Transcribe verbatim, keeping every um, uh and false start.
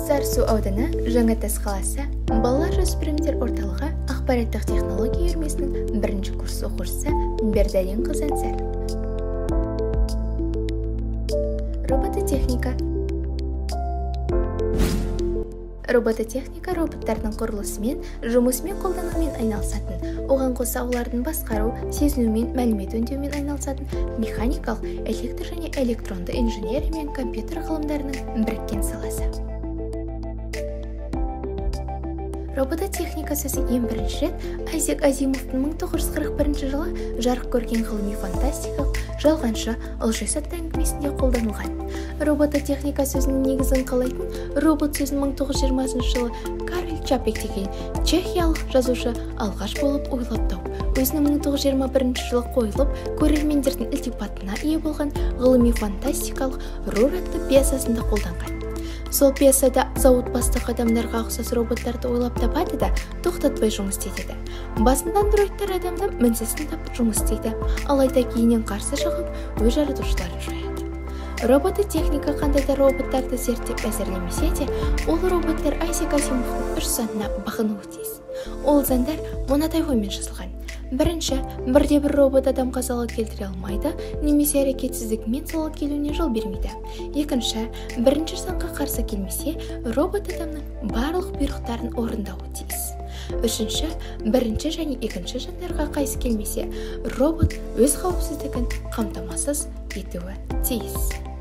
Сарысу ауданы Жаңатас қаласы балалар жасөспірімдер орталығы ақпараттық технология үйірмесінің бірінші курс оқушысы Бердалин Қызансар. Робототехника. Робототехника роботтардың құрылысымен, жұмысымен қолданумен айналысатын, оған қоса олардың басқару, сезінумен, мәлімет өңдеумен айналысатын механикалық, электр және электронды инженерия мен компьютер ғылымдарының біріккен саласы. Робототехника сөзі ең бірінші рет Айзек Азимовтың мың тоғыз жүз қырық бірінші жылы жарық көрген ғылыми фантастикалық жалғаншы ылжес атты әңгімесінде қолданылған. Робототехника сөзінің негізін қалайтын робот сөзін мың тоғыз жүз жиырмасыншы жылы Карл Чапек деген чехиялық жазушы алғаш болып ойлап тауып, өзінің мың тоғыз жүз жиырма бірінші жылы қойылып, көрермендердің ілтипатына ие болған ғылыми фантастикалық Рур атты пьесасында қолданған. Сол пьесада зауыт бастық адамдарға ұқсас роботтарды ойлап табады да тоқтатпай жұмыс істейді. Басында андроидтар адамды мінсіз тыңдап жұмыс істейді, алайда кейіннен қарсы шығып өз жаратушыларын жояды. Робототехника қандай да роботтарды зерттеп әзірлемесе де, ол роботтар Айзек Азимовтың үш заңына бағынуы тиіс. Ол заңдар мынадай оймен жазылған. Бірінші, бірде-бір робот адамға залал келтіре алмайды, немесе әрекетсіздігімен залал келуіне жол бермейді. Екінші, бірінші заңға қарсы келмесе, робот адамның барлық бұйрықтарын орындауы тиіс. Үшінші, бірінші және екінші заңдарға қайшы келмесе, робот өз қауіпсіздігін қамтамасыз етуі тиіс.